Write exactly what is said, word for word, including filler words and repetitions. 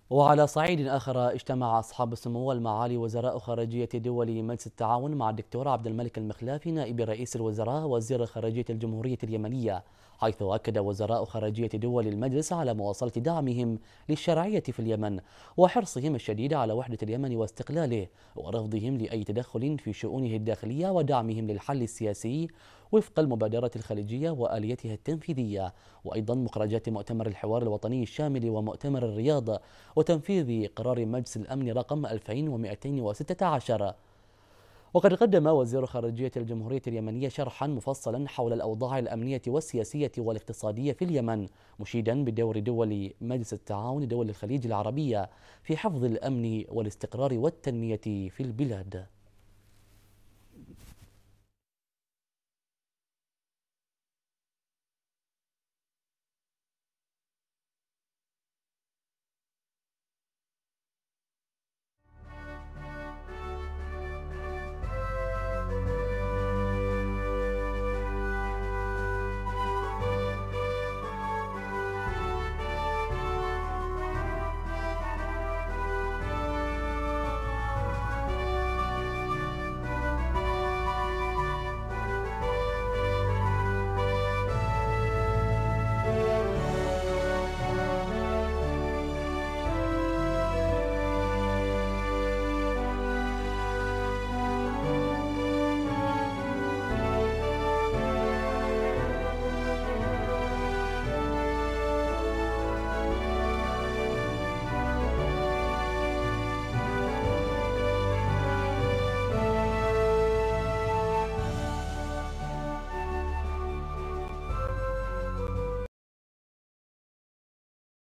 وعلى صعيد آخر، اجتمع أصحاب السمو والمعالي وزراء خارجية دول مجلس التعاون مع الدكتور عبد الملك المخلافي نائب رئيس الوزراء وزير خارجية الجمهورية اليمنية، حيث أكد وزراء خارجية دول المجلس على مواصلة دعمهم للشرعية في اليمن وحرصهم الشديد على وحدة اليمن واستقلاله، ورفضهم لأي تدخل في شؤونه الداخلية ودعمهم للحل السياسي وفق المبادرة الخليجية وآليتها التنفيذية، وأيضا مخرجات مؤتمر الحوار الوطني الشامل ومؤتمر الرياض وتنفيذ قرار مجلس الأمن رقم ألفين ومئتين وستة عشر. وقد قدم وزير خارجية الجمهورية اليمنية شرحا مفصلا حول الأوضاع الأمنية والسياسية والاقتصادية في اليمن، مشيدا بدور دول مجلس التعاون دول الخليج العربية في حفظ الأمن والاستقرار والتنمية في البلاد.